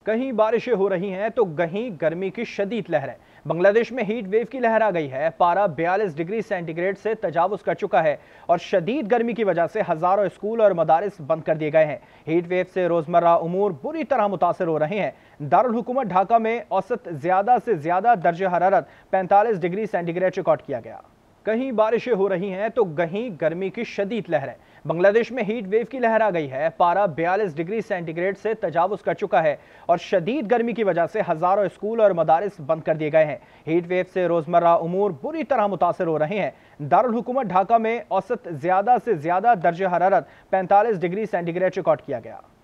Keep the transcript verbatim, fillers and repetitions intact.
कहीं बारिशें हो रही हैं तो कहीं गर्मी की शदीद लहर है। बांग्लादेश में हीट वेव की लहर आ गई है। पारा बयालीस डिग्री सेंटीग्रेड से तजावुज कर चुका है और शदीद गर्मी की वजह से हजारों स्कूल और मदारिस बंद कर दिए गए हैं। हीट वेव से रोजमर्रा उमूर बुरी तरह मुतासर हो रहे हैं। दारुल हुकूमत ढाका में औसत ज्यादा से ज्यादा दर्जे हरारत पैंतालीस डिग्री सेंटीग्रेड रिकॉर्ड किया गया। कहीं बारिशें हो रही हैं तो कहीं गर्मी की शदीद लहर है। बांग्लादेश में हीट वेव की लहर आ गई है। पारा बयालीस डिग्री सेंटीग्रेड से तजावुज कर चुका है और शदीद गर्मी की वजह से हजारों स्कूल और मदारिस बंद कर दिए गए हैं। हीट वेव से रोजमर्रा उमूर बुरी तरह मुतासर हो रहे हैं। दारुल हुकूमत ढाका में औसत ज्यादा से ज्यादा दर्जे हरारत पैंतालीस डिग्री सेंटीग्रेड रिकॉर्ड किया गया।